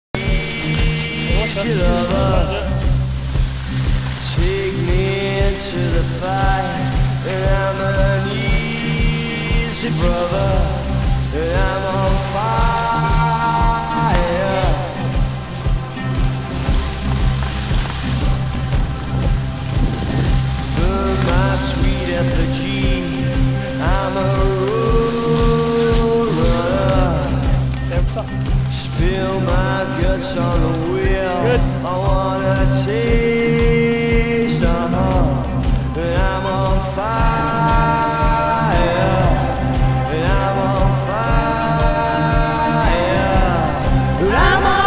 Take me into the fight, and I'm an easy brother, and I'm on fire. Burn my sweet effigy, I'm a road runner. Spill my guts on the wheel. Good. I wanna taste and I'm on fire, and I'm on fire, and I'm on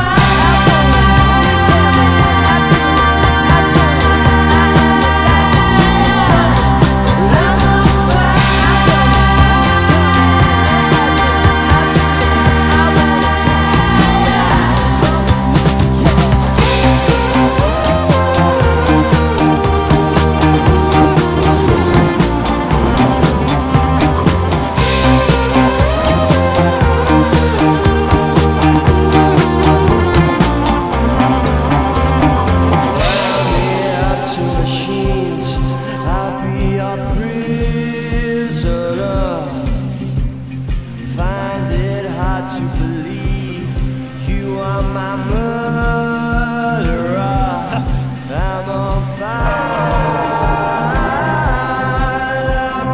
to believe you are my murderer. I'm on fire. I'm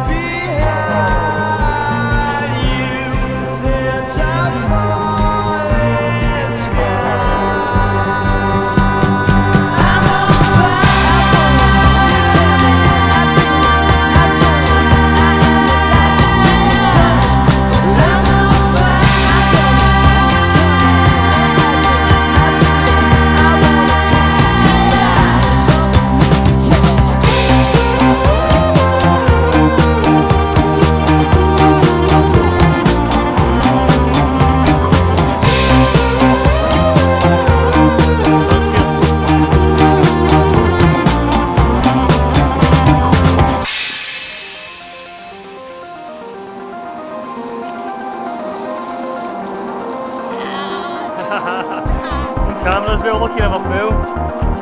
behind you. There's a falling sky. I'm on Cameras weer een bakje naar mijn